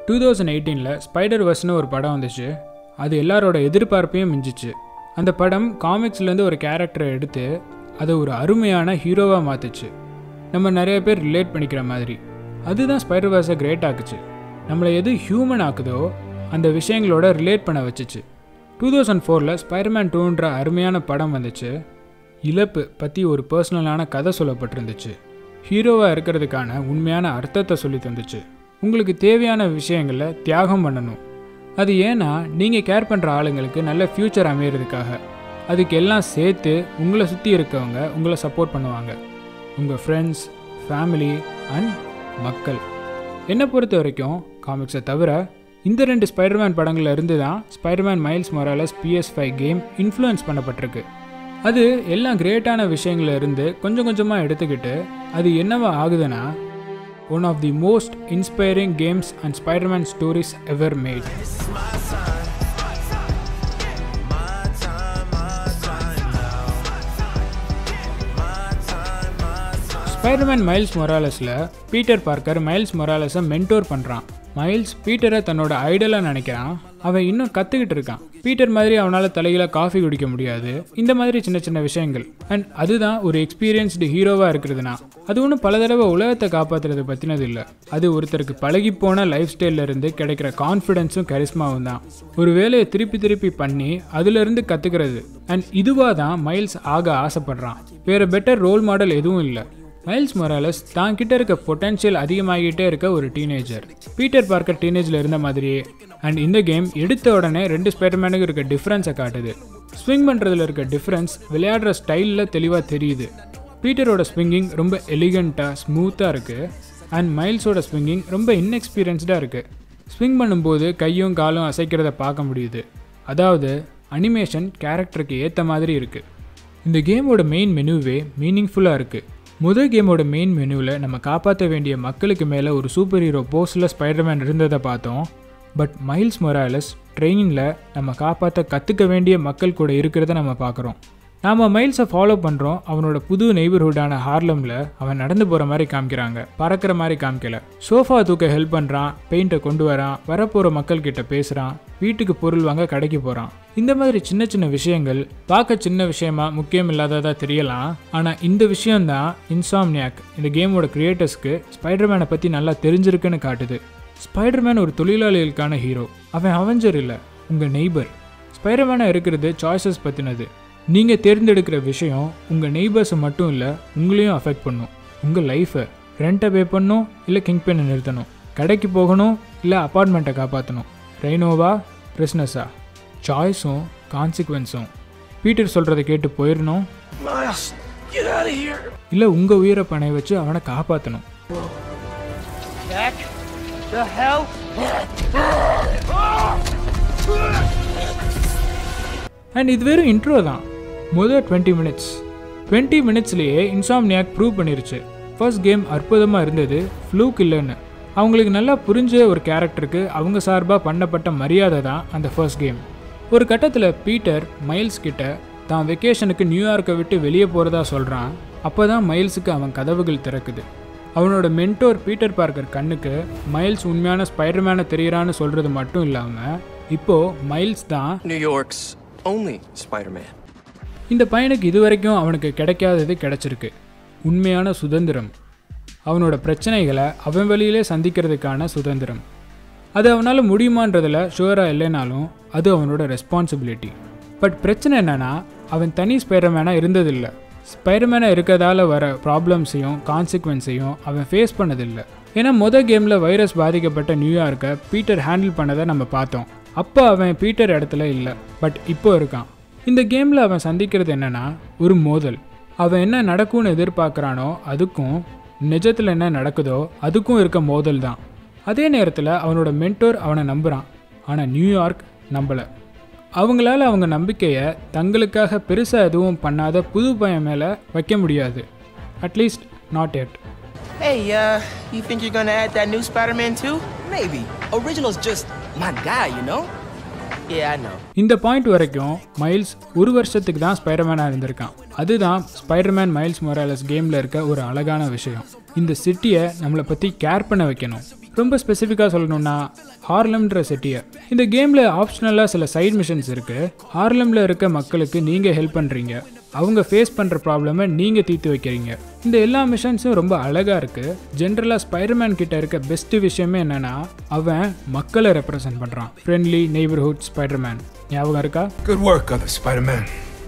2018ல் spider வர்ஸ்னு ஒரு படம் வந்துச்சு. அது எல்லாரோட எதிர்பார்ப்பையும் மிஞ்சிச்சு. அந்த படம் காமிக்ஸ்லேருந்து ஒரு கேரக்டரை எடுத்து அதை ஒரு அருமையான ஹீரோவாக மாற்றுச்சு. நம்ம நிறைய பேர் ரிலேட் பண்ணிக்கிற மாதிரி. அதுதான் ஸ்பைடர் வர்ஸை கிரேட் ஆக்குச்சு. நம்மளை எது ஹியூமன் ஆக்குதோ அந்த விஷயங்களோட ரிலேட் பண்ண வச்சுச்சு. 2004ல் ஸ்பைடர்மேன் 2ன்ற அருமையான படம் வந்துச்சு. இழப்பு பற்றி ஒரு பர்சனலான கதை சொல்லப்பட்டிருந்துச்சு. ஹீரோவாக இருக்கிறதுக்கான உண்மையான அர்த்தத்தை சொல்லி தந்துச்சு. உங்களுக்கு தேவையான விஷயங்களை தியாகம் பண்ணணும். அது ஏன்னா நீங்கள் கேர் பண்ணுற ஆளுங்களுக்கு நல்ல ஃப்யூச்சர் அமையிறதுக்காக. அதுக்கு எல்லாம் சேர்த்து உங்களை சுற்றி இருக்கவங்க உங்களை சப்போர்ட் பண்ணுவாங்க. உங்கள் ஃப்ரெண்ட்ஸ், ஃபேமிலி அண்ட் மக்கள். என்னை பொறுத்த வரைக்கும் காமிக்ஸை தவிர இந்த 2 ஸ்பைடர்மேன் படங்களில் இருந்து தான் Spider-Man Miles Morales PS5 game influence பண்ணப்பட்டிருக்கு. அது எல்லாம் கிரேட்டான விஷயங்கள இருந்து கொஞ்சம் கொஞ்சமாக எடுத்துக்கிட்டு அது என்னவா ஆகுதுன்னா one of the most inspiring games and Spider-Man stories ever made. Spider-Man Miles மொராலஸில் பீட்டர் பார்க்கர் மைல்ஸ் மொராலஸை மென்டோர் பண்ணுறான். மைல்ஸ் பீட்டரை தன்னோட ஐடலாக நினைக்கிறான். அவன் இன்னும் கற்றுக்கிட்டு இருக்கான். பீட்டர் மாதிரி அவனால் தலையில் காஃபி குடிக்க முடியாது. இந்த மாதிரி சின்ன சின்ன விஷயங்கள். அண்ட் அதுதான் ஒரு எக்ஸ்பீரியன்ஸ்டு ஹீரோவாக இருக்கிறதுனா அது ஒன்றும் பல தடவை உலகத்தை காப்பாற்றுறது பற்றினது இல்லை. அது ஒருத்தருக்கு பழகிப்போன லைஃப் ஸ்டைலில் இருந்து கிடைக்கிற கான்ஃபிடென்ஸும் கரிஸ்மாவும் தான். ஒரு வேலையை திருப்பி திருப்பி பண்ணி அதிலிருந்து கற்றுக்கிறது. அண்ட் இதுவாக தான் மைல்ஸ் ஆக ஆசைப்படுறான். வேறு பெட்டர் ரோல் மாடல் எதுவும் இல்லை. மைல்ஸ் மொராலஸ் தான் கிட்ட இருக்க பொட்டன்ஷியல் அதிகமாகிட்டே இருக்க ஒரு டீனேஜர். பீட்டர் பார்க்கர் டீனேஜில் இருந்த மாதிரியே. அண்ட் இந்த கேம் எடுத்த உடனே 2 ஸ்பைடர்மேனுக்கு இருக்க டிஃப்ரென்ஸை காட்டுது. ஸ்விங் பண்ணுறதுல இருக்க டிஃப்ரென்ஸ் விளையாடுற ஸ்டைலில் தெளிவாக தெரியுது. பீட்டரோட ஸ்விங்கிங் ரொம்ப எலிகண்ட்டாக ஸ்மூத்தாக இருக்குது. அண்ட் மைல்ஸோட ஸ்விங்கிங் ரொம்ப இன்எக்ஸ்பீரியன்ஸ்டாக இருக்குது. ஸ்விங் பண்ணும்போது கையும் காலும் அசைக்கிறத பார்க்க முடியுது. அதாவது அனிமேஷன் கேரக்டருக்கு ஏற்ற மாதிரி இருக்குது. இந்த கேமோட மெயின் மெனுவே மீனிங்ஃபுல்லாக இருக்குது. முதல் கேமோட மெயின் மெனுவில் நம்ம காப்பாற்ற வேண்டிய மக்களுக்கு மேலே ஒரு சூப்பர் ஹீரோ போஸ்டில் ஸ்பைடர்மேன் இருந்ததை பார்த்தோம். பட் மைல்ஸ் மொராலஸ் ட்ரெயினில் நம்ம காப்பாற்ற கற்றுக்க வேண்டிய மக்கள் கூட இருக்கிறத நம்ம பார்க்குறோம். நாம் மைல்ஸை ஃபாலோ பண்ணுறோம். அவனோட புது நெய்பர்ஹுட்டான ஹார்லமில் அவன் நடந்து போகிற மாதிரி காமிக்கிறாங்க, பறக்கிற மாதிரி காமிக்கல. சோஃபா தூக்க ஹெல்ப் பண்ணுறான், பெயிண்ட்டை கொண்டு வரான், வரப்போகிற மக்கள்கிட்ட பேசுகிறான், வீட்டுக்கு பொருள் வாங்க கடைக்கு போகிறான். இந்த மாதிரி சின்ன சின்ன விஷயங்கள் பார்க்க சின்ன விஷயமா முக்கியம் இல்லாததாக தெரியலாம். ஆனால் இந்த விஷயம்தான் இன்சாம்னியாக் இந்த கேமோட கிரியேட்டர்ஸ்க்கு ஸ்பைடர்மேனை பற்றி நல்லா தெரிஞ்சிருக்குன்னு காட்டுது. ஸ்பைடர்மேன் ஒரு தொழிலாளிகளுக்கான ஹீரோ. அவன் அவெஞ்சர் இல்லை, உங்கள் நெய்பர். ஸ்பைடர்மேனாக இருக்கிறது சாய்ஸஸ் பற்றினது. நீங்கள் தேர்ந்தெடுக்கிற விஷயம் உங்கள் நெய்பர்ஸை மட்டும் இல்லை, உங்களையும் அஃபெக்ட் பண்ணும். உங்கள் லைஃப்பை ரெண்ட்டை பே பண்ணணும் இல்லை கிங் பெண்ணை நிறுத்தணும், கடைக்கு போகணும் இல்லை அப்பார்ட்மெண்ட்டை காப்பாற்றணும், ரெய்னோவா பிரிஸ்னஸா. சாய்ஸும் கான்சிக்வன்ஸும். பீட்டர் சொல்கிறத கேட்டு போயிடணும் இல்லை உங்கள் உயிரை பணை வச்சு அவனை காப்பாற்றணும். அண்ட் இது வெறும் இன்ட்ரோ தான். முதல் 20 மினிட்ஸ்லேயே இன்சாம்னியாக் ப்ரூவ் பண்ணிருச்சு ஃபர்ஸ்ட் கேம் அற்புதமாக இருந்தது, ஃப்ளூக் இல்லைன்னு. அவங்களுக்கு நல்லா புரிஞ்ச ஒரு கேரக்டருக்கு அவங்க சார்பாக பண்ணப்பட்ட மரியாதை தான் அந்த ஃபர்ஸ்ட் கேம். ஒரு கட்டத்தில் பீட்டர் மைல்ஸ் கிட்ட தான் வெக்கேஷனுக்கு நியூயார்க்கை விட்டு வெளியே போகிறதா சொல்கிறான். அப்போ தான் மைல்ஸுக்கு அவன் கதவுகள் திறக்குது. அவனோட மென்டோர் பீட்டர் பார்க்கர் கண்ணுக்கு மைல்ஸ் உண்மையான ஸ்பைடர்மேனை தெரியறான்னு சொல்கிறது மட்டும் இல்லாமல் இப்போது மைல்ஸ் தான் நியூயார்க்ஸ் only Spider-Man. இந்த பையனுக்கு இதுவரைக்கும் அவனுக்கு கிடைக்காதது கிடைச்சிருக்கு. உண்மையான சுதந்திரம். அவனோட பிரச்சனைகளை அவன் வழியிலே சந்திக்கிறதுக்கான சுதந்திரம். அது அவனால் முடியுமான்றதில் ஷுவராக இல்லைனாலும் அது அவனோட ரெஸ்பான்சிபிலிட்டி. பட் பிரச்சனை என்னென்னா அவன் தனி ஸ்பைடர்மேனாக இருந்ததில்லை. ஸ்பைடர்மேனாக இருக்கிறதால வர ப்ராப்ளம்ஸையும் கான்சிக்வன்ஸையும் அவன் ஃபேஸ் பண்ணதில்லை. ஏன்னா மொதல் கேமில் வைரஸ் பாதிக்கப்பட்ட நியூயார்க்கை பீட்டர் ஹேண்டில் பண்ணதை நம்ம பார்த்தோம். அப்போ அவன் பீட்டர் இடத்துல இல்லை, பட் இப்போ இருக்கான். இந்த கேமில் அவன் சந்திக்கிறது என்னென்னா ஒரு மோதல். அவன் என்ன நடக்கும்னு எதிர்பார்க்குறானோ அதுக்கும் நிஜத்தில் என்ன நடக்குதோ அதுக்கும் இருக்க மோதல் தான். அதே நேரத்தில் அவனோட மென்டோர் அவனை நம்புகிறான், ஆனால் நியூயார்க் நம்பலை. அவங்களால அவங்க நம்பிக்கையை தங்களுக்காக பெருசாக எதுவும் பண்ணாத புது பையன் மேலே வைக்க முடியாது. At least not yet. Hey, you think you're gonna add that new Spider-Man too? Maybe. Original's just my guy, you know? Yeah, I know. இந்த பாயிண்ட் வரைக்கும் மைல்ஸ் ஒரு வருஷத்துக்கு தான் ஸ்பைடர்மேனாக இருந்திருக்கான். அதுதான் ஸ்பைடர்மேன் மைல்ஸ் மொராலஸ் கேமில் இருக்க ஒரு அழகான விஷயம். இந்த சிட்டியை நம்மளை பற்றி கேர் பண்ண வைக்கணும். ரொம்ப ஸ்பெசிஃபிக்காக சொல்லணும்னா ஹார்லம்ன்ற சிட்டியை. இந்த கேமில் ஆப்ஷனலாக சில சைட் மிஷன்ஸ் இருக்குது. ஹார்லமில் இருக்க மக்களுக்கு நீங்கள் ஹெல்ப் பண்ணுறீங்க, அவங்க ஃபேஸ் பண்ணுற ப்ராப்ளமை நீங்கள் தீர்த்து வைக்கிறீங்க. இந்த எல்லா மிஷன்ஸும் ரொம்ப அழகாக இருக்குது. ஜென்ரலாக ஸ்பைடர்மேன் கிட்ட இருக்க பெஸ்ட் விஷயமே என்னென்னா அவன் மக்களை ரெப்ரசன்ட் பண்ணுறான். Friendly neighbourhood Spider-Man. ஞாபகம் இருக்கா? Good work, other Spider-Man.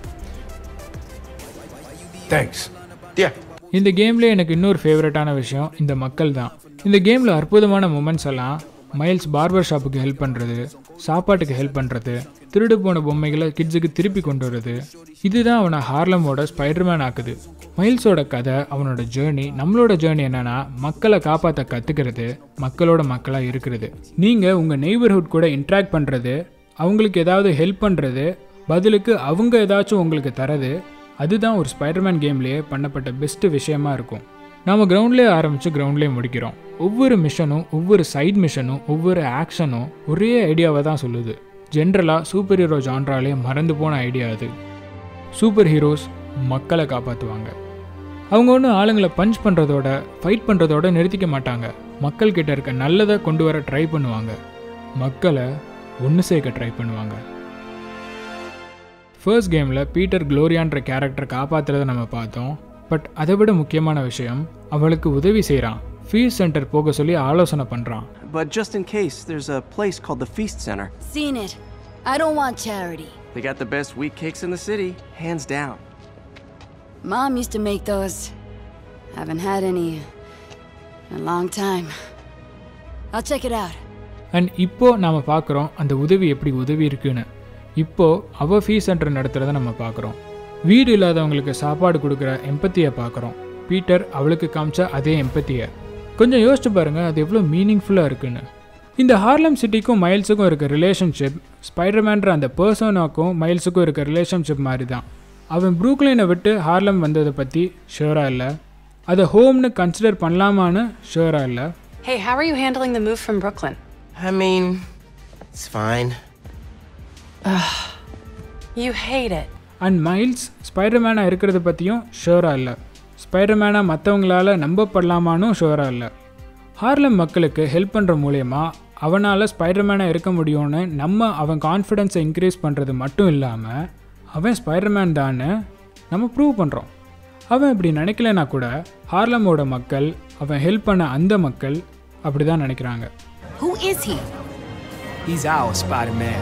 Thanks. Yeah. இந்த கேம்ல எனக்கு இன்னொரு ஃபேவரட்டான விஷயம் இந்த மக்கள் தான். இந்த கேமில் அற்புதமான மூமெண்ட்ஸ் எல்லாம் மைல்ஸ் பார்பர் ஷாப்புக்கு ஹெல்ப் பண்ணுறது, சாப்பாட்டுக்கு ஹெல்ப் பண்ணுறது, திருடு போன பொம்மைகளை கிட்ஸுக்கு திருப்பி கொண்டு வருது. இதுதான் அவனை ஹார்லமோட ஸ்பைடர்மேன் ஆக்குது. மைல்ஸோட கதை, அவனோட ஜேர்னி, நம்மளோட ஜேர்னி என்னன்னா மக்களை காப்பாற்ற கற்றுக்கிறது, மக்களோட மக்களாக இருக்கிறது. நீங்கள் உங்கள் நெய்பர்ஹுட் கூட இன்ட்ராக்ட் பண்ணுறது, அவங்களுக்கு ஏதாவது ஹெல்ப் பண்ணுறது, பதிலுக்கு அவங்க ஏதாச்சும் உங்களுக்கு தரது, அதுதான் ஒரு ஸ்பைடர்மேன் கேம்லேயே பண்ணப்பட்ட பெஸ்ட்டு விஷயமா இருக்கும். நாம் கிரவுண்ட்லேயே ஆரம்பித்து கிரவுண்ட்லேயே முடிக்கிறோம். ஒவ்வொரு மிஷனும், ஒவ்வொரு சைட் மிஷனும், ஒவ்வொரு ஆக்ஷனும் ஒரே ஐடியாவை தான் சொல்லுது. ஜென்ரலாக சூப்பர் ஹீரோ ஜான்ராலே மறந்து போன ஐடியா அது. சூப்பர் ஹீரோஸ் மக்களை காப்பாற்றுவாங்க. அவங்க ஒன்றும் ஆளுங்களை பஞ்ச் பண்ணுறதோட ஃபைட் பண்ணுறதோட நிறுத்திக்க மாட்டாங்க. மக்கள்கிட்ட இருக்க நல்லதை கொண்டு வர ட்ரை பண்ணுவாங்க, மக்களை ஒன்று சேர்க்க ட்ரை பண்ணுவாங்க. ஃபர்ஸ்ட் கேமில் பீட்டர் க்ளோரியான்ற கேரக்டரை காப்பாற்றுறதை நம்ம பார்த்தோம். பட் அதை விட முக்கியமான விஷயம், அவளுக்கு உதவி செய்கிறான். ஃபீஸ் சென்டர் போக சொல்லி ஆலோசனை பண்ணுறான். But just in case, there's a place called the Feast Center. Seen it. I don't want charity. They got the best wheat cakes in the city, hands down. Mom used to make those. Haven't had any in a long time. I'll check it out. And இப்போது நாம் பார்க்குறோம் அந்த உதவி எப்படி உதவி இருக்குன்னு. இப்போது அவள் ஃபீஸ் சென்டர் நடத்துகிறத நம்ம பார்க்குறோம். வீடு இல்லாதவங்களுக்கு சாப்பாடு கொடுக்குற எம்பத்தியை பார்க்குறோம். பீட்டர் அவளுக்கு காமிச்சா அதே எம்பத்தியை. கொஞ்சம் யோசிச்சு பாருங்கள், அது எவ்வளோ மீனிங்ஃபுல்லாக இருக்குன்னு. இந்த ஹார்லம் சிட்டிக்கும் மைல்ஸுக்கும் இருக்க ரிலேஷன்ஷிப் ஸ்பைடர்மேன்ற அந்த பர்சனாக்கும் மைல்ஸுக்கும் இருக்க ரிலேஷன்ஷிப் மாதிரி தான். அவன் ப்ரூக்லைனை விட்டு ஹார்லம் வந்ததை பற்றி ஷுவராக இல்லை, அதை ஹோம்னு கன்சிடர் பண்ணலாமான்னு ஷுவராக இல்லை. Hey, how are you handling the move from Brooklyn? I mean, it's fine. You hate it. And Miles ஸ்பைடர்மேனாக இருக்கிறத பற்றியும் ஷுவராக இல்லை. ஸ்பைடர்மேனாக மற்றவங்களால் நம்பப்படலாமானும் ஷுவராக இல்லை. ஹார்லம் மக்களுக்கு ஹெல்ப் பண்ணுற மூலயமா அவனால் ஸ்பைடர்மேனாக இருக்க முடியும்னு அவன் கான்ஃபிடென்ஸை இன்க்ரீஸ் பண்ணுறது மட்டும் இல்லாமல் அவன் ஸ்பைடர்மேன் தான்னு நம்ம ப்ரூவ் பண்ணுறோம். அவன் இப்படி நினைக்கலனா கூட ஹார்லமோட மக்கள், அவன் ஹெல்ப் பண்ண அந்த மக்கள் அப்படி தான் நினைக்கிறாங்க. Who is he? He's our Spider-Man.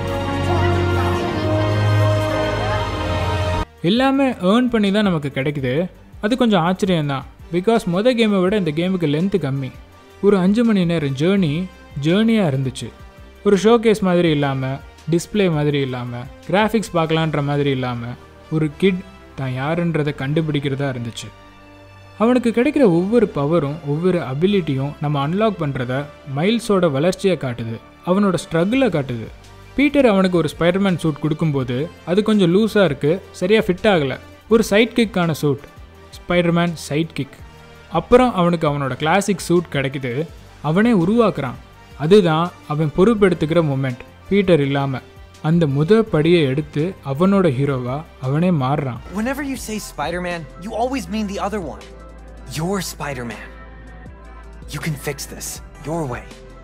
எல்லாமே ஏர்ன் பண்ணி தான் நமக்கு கிடைக்குது. அது கொஞ்சம் ஆச்சரியம்தான். பிகாஸ் மொதல் கேமை விட இந்த கேமுக்கு லென்த்து கம்மி. ஒரு 5 மணி நேரம் ஜேர்னியாக இருந்துச்சு. ஒரு ஷோகேஸ் மாதிரி இல்லாமல், டிஸ்பிளே மாதிரி இல்லாமல், கிராஃபிக்ஸ் பார்க்கலான்ற மாதிரி இல்லாமல், ஒரு கிட் தான் யாருன்றதை கண்டுபிடிக்கிறதா இருந்துச்சு. அவனுக்கு கிடைக்கிற ஒவ்வொரு பவரும், ஒவ்வொரு அபிலிட்டியும் நம்ம அன்லாக் பண்ணுறத மைல்ஸோட வளர்ச்சியை காட்டுது, அவனோட ஸ்ட்ரகிளை காட்டுது. பீட்டர் அவனுக்கு ஒரு ஸ்பைடர்மேன் சூட் கொடுக்கும்போது அது கொஞ்சம் லூஸாக இருக்குது, சரியாக ஃபிட் ஆகலை. ஒரு சைட் கிக்கான சூட், ஸ்பைடர்மேன் சைட் கிக். அப்புறம் அவனுக்கு அவனோட கிளாசிக் சூட் கிடைக்குது, அவனே உருவாக்குறான். அதுதான் அவன் பொறுப்பெடுத்துக்கிற மூமெண்ட். பீட்டர் இல்லாமல் அந்த படியை எடுத்து அவனோட ஹீரோவா அவனே மாறுறான். Whenever you say Spider-Man, you always mean the other one. You're Spider-Man. You can fix this your way.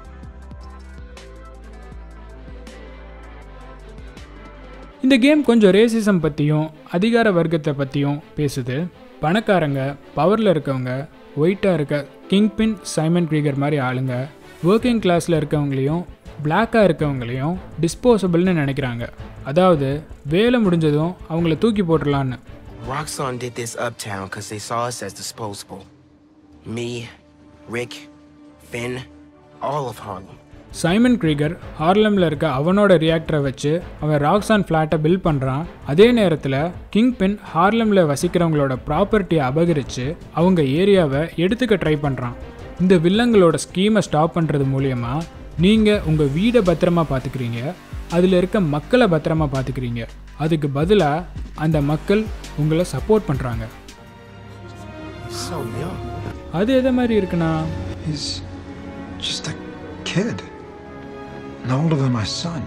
இந்த கேம் கொஞ்சம் ரேசிசம் பற்றியும் அதிகார வர்க்கத்தை பற்றியும் பேசுது. பணக்காரங்க, பவரில் இருக்கவங்க, ஒயிட்டாக இருக்க கிங்பின், சைமன் கிரீகர் மாதிரி ஆளுங்க, ஒர்க்கிங் கிளாஸில் இருக்கவங்களையும் பிளாக்காக இருக்கவங்களையும் டிஸ்போசபிள்னு நினைக்கிறாங்க. அதாவது வேலை முடிஞ்சதும் அவங்கள தூக்கி போட்டுடலான்னு. Roxxon did this uptown because they saw us as disposable. Me, Rick, Finn, all of Harlem. Simon Krieger ஹார்லமில் இருக்க அவனோட ரியாக்டரை வச்சு அவன் ராக்ஸான் ஃப்ளாட்டை பில்ட் பண்ணுறான். அதே நேரத்தில் கிங்பின் ஹார்லமில் வசிக்கிறவங்களோட ப்ராப்பர்ட்டியை அபகரித்து அவங்க ஏரியாவை எடுத்துக்க ட்ரை பண்ணுறான். இந்த வில்லங்களோட ஸ்கீமை ஸ்டாப் பண்ணுறது மூலயமா நீங்கள் உங்கள் வீடை பத்திரமா பார்த்துக்கிறீங்க, அதில் இருக்க மக்களை பத்திரமா பார்த்துக்கிறீங்க. அதுக்கு பதிலாக அந்த மக்கள் உங்களை சப்போர்ட் பண்ணுறாங்க. அது எதை மாதிரி இருக்குன்னா, He's just a kid. No older than my son.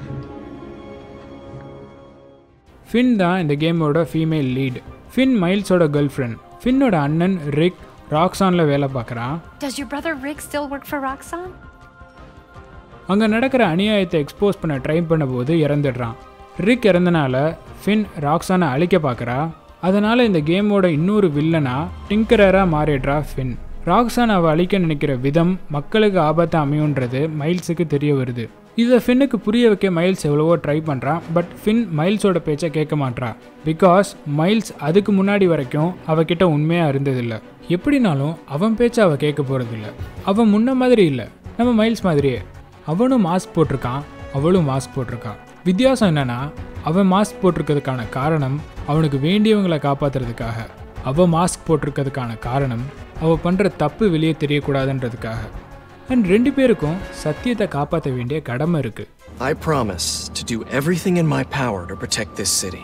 Finn தான் இந்த கேமோட ஃபீமேல் லீட். ஃபின் மைல்ஸோட கேர்ள் ஃப்ரெண்ட். ஃபின்னோட அண்ணன் ரிக் ராக்ஸானில் வேலை பார்க்குறான். Does your brother Rick still work for Roxxon? அங்கே நடக்கிற அநியாயத்தை எக்ஸ்போஸ் பண்ண ட்ரை பண்ணும்போது இறந்துடுறான். ரிக் இறந்தனால ஃபின் ராக்ஸானை அழிக்க பார்க்குறா. அதனால் இந்த கேமோட இன்னொரு வில்லனா டிங்கரராக மாறிடுறா ஃபின். ராக்ஸான் அவள் அழிக்க நினைக்கிற விதம் மக்களுக்கு ஆபத்தை அமையுன்றது மைல்ஸுக்கு தெரிய வருது. இதை ஃபின்னுக்கு புரிய வைக்க மைல்ஸ் எவ்வளவோ ட்ரை பண்ணுறான். பட் ஃபின் மைல்ஸோட பேச்சை கேட்க மாட்றா. பிகாஸ் மைல்ஸ் அதுக்கு முன்னாடி வரைக்கும் அவகிட்ட உண்மையாக இருந்ததில்லை. எப்படினாலும் அவன் பேச்சை அவள் கேட்க போகிறதில்ல. அவன் முன்ன மாதிரி இல்லை, நம்ம மைல்ஸ் மாதிரியே. அவனும் மாஸ்க் போட்டிருக்கான், அவளும் மாஸ்க் போட்டிருக்கான். வித்தியாசம் என்னன்னா, அவன் மாஸ்க் போட்டிருக்கிறதுக்கான காரணம் அவனுக்கு வேண்டியவங்களை காப்பாற்றுறதுக்காக. அவள் மாஸ்க் போட்டிருக்கிறதுக்கான காரணம் அவள் பண்ணுற தப்பு வெளியே தெரியக்கூடாதுன்றதுக்காக. அண்ட் ரெண்டு பேருக்கும் சத்தியத்தை காப்பாற்ற வேண்டிய கடமை இருக்கு. I promise to do everything in my power to protect this city.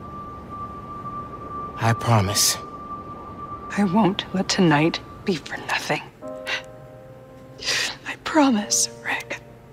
I promise. I won't let tonight be for nothing. I promise, Rick.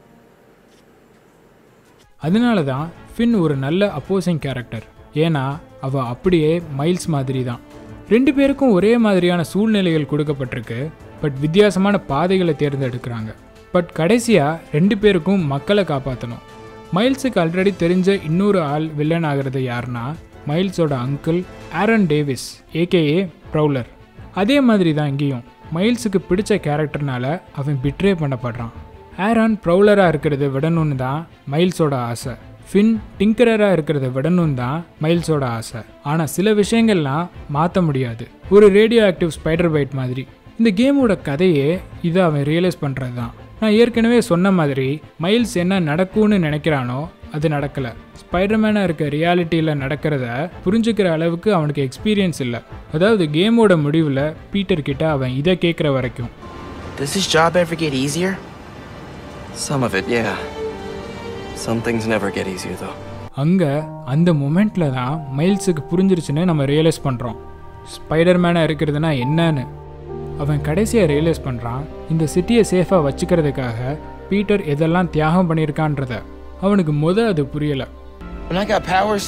அதனால தான் ஃபின் ஒரு நல்ல அப்போசிங் கேரக்டர். ஏன்னா அவள் அப்படியே மைல்ஸ் மாதிரி தான். ரெண்டு பேருக்கும் ஒரே மாதிரியான சூழ்நிலைகள் கொடுக்கப்பட்டிருக்கு. பட் வித்தியாசமான பாதைகளை தேர்ந்தெடுக்கிறாங்க. பட் கடைசியாக ரெண்டு பேருக்கும் மக்களை காப்பாற்றணும். மைல்ஸுக்கு ஆல்ரெடி தெரிஞ்ச இன்னொரு ஆள் வில்லன் ஆகிறது யாருன்னா, மைல்ஸோட uncle Aaron Davis AKA Prowler. அதே மாதிரி தான் இங்கேயும் மைல்ஸுக்கு பிடிச்ச கேரக்டர்னால அவன் பிட்ரே பண்ணப்படுறான். ஆரன் ப்ரௌலராக இருக்கிறத விடணும்னு தான் மைல்ஸோட ஆசை. ஃபின் டிங்கரராக இருக்கிறத விடணும்னு தான் மைல்ஸோட ஆசை. ஆனால் சில விஷயங்கள்லாம் மாற்ற முடியாது. ஒரு ரேடியோ ஆக்டிவ் ஸ்பைடர் பைட் மாதிரி. இந்த கேமோட கதையே இதை அவன் ரியலைஸ் பண்ணுறது தான். நான் ஏற்கனவே சொன்ன மாதிரி மைல்ஸ் என்ன நடக்கும்னு நினைக்கிறானோ அது நடக்கலை. ஸ்பைடர்மேனாக இருக்க ரியாலிட்டியில் நடக்கிறத புரிஞ்சுக்கிற அளவுக்கு அவனுக்கு எக்ஸ்பீரியன்ஸ் இல்லை. அதாவது கேமோட முடிவில் பீட்டர் கிட்ட அவன் இதை கேட்குற வரைக்கும். Does this job ever get easier? Some of it, yeah. Some things never get easier, though. அங்கே அந்த மொமெண்ட்டில் தான் மைல்ஸுக்கு புரிஞ்சிருச்சுன்னு நம்ம ரியலைஸ் பண்ணுறோம் ஸ்பைடர்மேனாக இருக்கிறதுனா என்னன்னு. அவன் கடைசியாக ரியலைஸ் பண்ணுறான், இந்த சிட்டியை சேஃபாக வச்சுக்கிறதுக்காக பீட்டர் எதெல்லாம் தியாகம் பண்ணியிருக்கான்றத. அவனுக்கு அது புரியலை. When I got powers,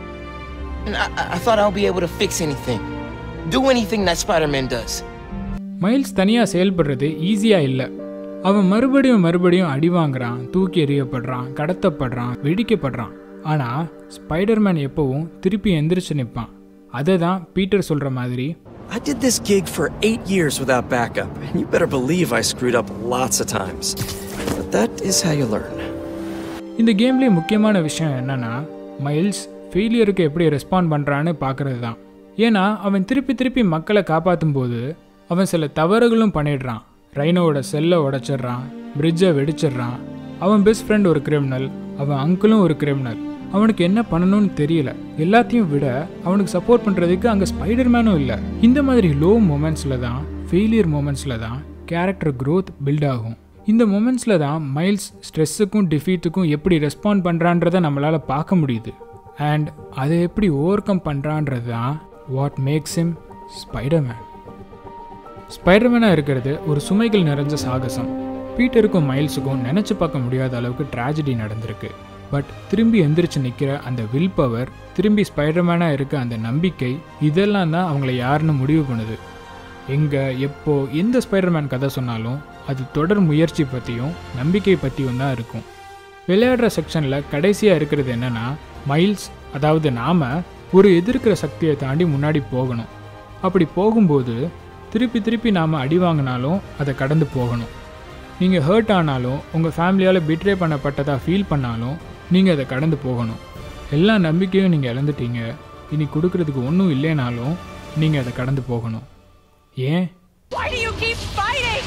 I thought I'll be able to fix anything. Do anything that Spider-Man does. மைல்ஸ் தனியாக செயல்படுறது ஈஸியாக இல்லை. அவன் மறுபடியும் அடி வாங்குறான், தூக்கி எறியப்படுறான், கடத்தப்படுறான், வெடிக்கப்படுறான். ஆனால் ஸ்பைடர்மேன் எப்பவும் திருப்பி எந்திரிச்சு நிற்பான். அதை தான் பீட்டர் சொல்கிற மாதிரி, I did this gig for 8 years without backup, and you better believe I screwed up lots of times. But that is how you learn. இந்த கேம்லேயே முக்கியமான விஷயம் என்னன்னா, மைல்ஸ் ஃபெயிலியருக்கு எப்படி ரெஸ்பாண்ட் பண்ணுறான்னு பார்க்குறது தான். ஏன்னா அவன் திருப்பி மக்களை காப்பாற்றும் போது அவன் சில தவறுகளும் பண்ணிடுறான். ரைனோவோட செல்லை உடைச்சிட்றான், பிரிட்ஜை வெடிச்சிட்றான். அவன் பெஸ்ட் ஃப்ரெண்ட் ஒரு கிரிமினல், அவன் அங்கிளும் ஒரு கிரிமினல். அவனுக்கு என்ன பண்ணணும்னு தெரியல. எல்லாத்தையும் விட அவனுக்கு சப்போர்ட் பண்ணுறதுக்கு அங்கே ஸ்பைடர்மேனும் இல்லை. இந்த மாதிரி லோ மொமெண்ட்ஸில் தான், ஃபெயிலியர் மொமெண்ட்ஸில் தான் கேரக்டர் க்ரோத் பில்ட் ஆகும். இந்த மொமெண்ட்ஸில் தான் மைல்ஸ் ஸ்ட்ரெஸ்ஸுக்கும் டிஃபீட்டுக்கும் எப்படி ரெஸ்பாண்ட் பண்ணுறான்றதை நம்மளால் பார்க்க முடியுது. அண்ட் அதை எப்படி ஓவர் கம் பண்ணுறான்றது தான் வாட் மேக்ஸ் ஹிம் ஸ்பைடர்மேன். ஸ்பைடர்மேனாக இருக்கிறது ஒரு சுமைகள் நிறைஞ்ச சாகசம். பீட்டருக்கும் மைல்ஸுக்கும் நினச்சி பார்க்க முடியாத அளவுக்கு ட்ராஜடி நடந்திருக்கு. பட் திரும்பி எந்திரிச்சு நிற்கிற அந்த வில் பவர், திரும்பி ஸ்பைடர்மேனாக இருக்க அந்த நம்பிக்கை, இதெல்லாம் தான் அவங்கள யாருன்னு முடிவு பண்ணுது. எங்கே எப்போ எந்த ஸ்பைடர்மேன் கதை சொன்னாலும் அது தொடர் முயற்சி பற்றியும் நம்பிக்கை பற்றியும் தான் இருக்கும். விளையாடுற செக்ஷனில் கடைசியாக இருக்கிறது என்னென்னா, மைல்ஸ் அதாவது நாம் ஒரு எதிர்க்கிற சக்தியை தாண்டி முன்னாடி போகணும். அப்படி போகும்போது திருப்பி நாம் அடி வாங்கினாலும் அதை கடந்து போகணும். நீங்கள் ஹர்ட் ஆனாலும், உங்கள் ஃபேமிலியால் பிட்ரே பண்ணப்பட்டதாக ஃபீல் பண்ணாலும் நீங்கள் அதை கடந்து போகணும். எல்லா நம்பிக்கையும் நீங்கள் இழந்துட்டீங்க, இனி கொடுக்கறதுக்கு ஒன்றும் இல்லைனாலும் நீங்கள் அதை கடந்து போகணும். ஏன்? Why do you keep fighting?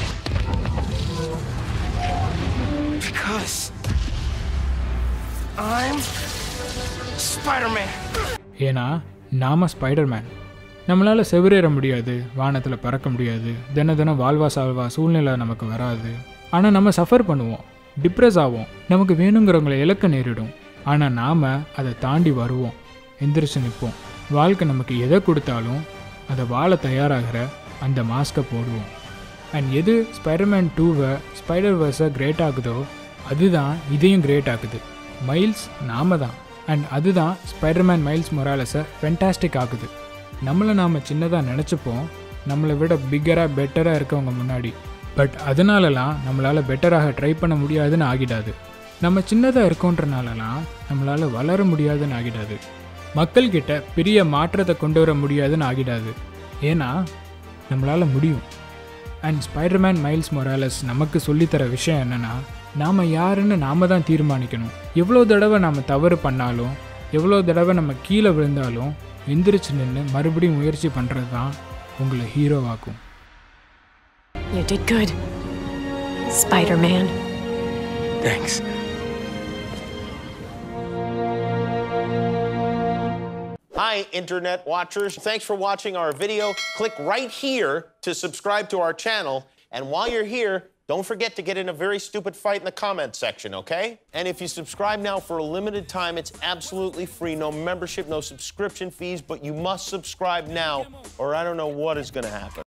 Because I'm Spider-Man. ஏன்னா நாம ஸ்பைடர்மேன். நம்மளால் செவிரேற முடியாது, வானத்தில் பறக்க முடியாது, தினம் வாழ்வா சால்வா சூழ்நிலை நமக்கு வராது. ஆனால் நம்ம சஃபர் பண்ணுவோம், டிப்ரெஸ் ஆகும், நமக்கு வேணுங்கிறவங்களை இழக்க நேரிடும். ஆனால் நாம் அதை தாண்டி வருவோம், எந்திரிச்சு நிற்போம். வாழ்க்கை நமக்கு எதை கொடுத்தாலும் அதை வாழ தயாராகிற அந்த மாஸ்கை போடுவோம். அண்ட் எது ஸ்பைடர்மேன் 2வை ஸ்பைடர்வர்ஸை கிரேட் ஆகுதோ அதுதான் இதையும் கிரேட் ஆகுது. மைல்ஸ் நாம தான். அண்ட் அதுதான் ஸ்பைடர்மேன் மைல்ஸ் மொராலஸை ஃபென்டாஸ்டிக் ஆகுது. நம்மளை நாம் சின்னதாக நினச்சிப்போம், நம்மளை விட பிக்கராக பெட்டராக இருக்கவங்க முன்னாடி. பட் அதனாலலாம் நம்மளால் பெட்டராக ட்ரை பண்ண முடியாதுன்னு ஆகிடாது. நம்ம சின்னதாக இருக்கோன்றனாலலாம் நம்மளால் வளர முடியாதுன்னு ஆகிடாது. மக்கள்கிட்ட பெரிய மாற்றத்தை கொண்டு வர முடியாதுன்னு ஆகிடாது. ஏன்னா நம்மளால் முடியும். அண்ட் ஸ்பைடர்மேன் மைல்ஸ் மொராலஸ் நமக்கு சொல்லித்தர விஷயம் என்னென்னா, நாம் யாருன்னு நாம் தான் தீர்மானிக்கணும். எவ்வளோ தடவை நாம் தவறு பண்ணாலும், எவ்வளோ தடவை நம்ம கீழே விழுந்தாலும் எந்திரிச்சு நின்று மறுபடியும் முயற்சி பண்ணுறது தான் உங்களை ஹீரோவாக்கும். You did good, Spider-Man. Thanks. Hi, Internet watchers. Thanks for watching our video. Click right here to subscribe to our channel. And while you're here, don't forget to get in a very stupid fight in the comment section, okay? And if you subscribe now for a limited time, it's absolutely free. No membership, no subscription fees, but you must subscribe now or I don't know what is going to happen.